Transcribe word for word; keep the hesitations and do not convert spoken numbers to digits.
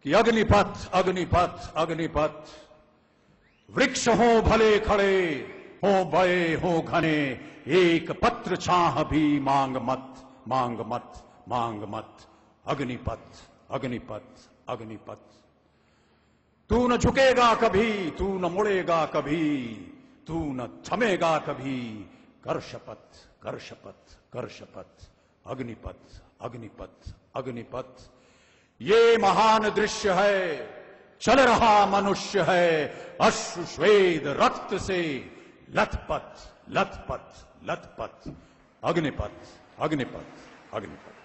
कि अग्निपथ अग्निपथ अग्निपथ, वृक्ष हो भले खड़े, हो बड़े हो घने, एक पत्र छाह भी मांग मत, मांग मत, मांग मत। अग्निपथ अग्निपथ अग्निपथ। तू न झुकेगा कभी, तू न मुड़ेगा कभी, तू न थमेगा कभी, कर शपथ कर शपथ कर शपथ। अग्निपथ अग्निपथ अग्निपथ। ये महान दृश्य है, चल रहा मनुष्य है, अश्रु श्वेद रक्त से लथपथ लथपथ लथपथ। अग्निपथ अग्निपथ अग्निपथ।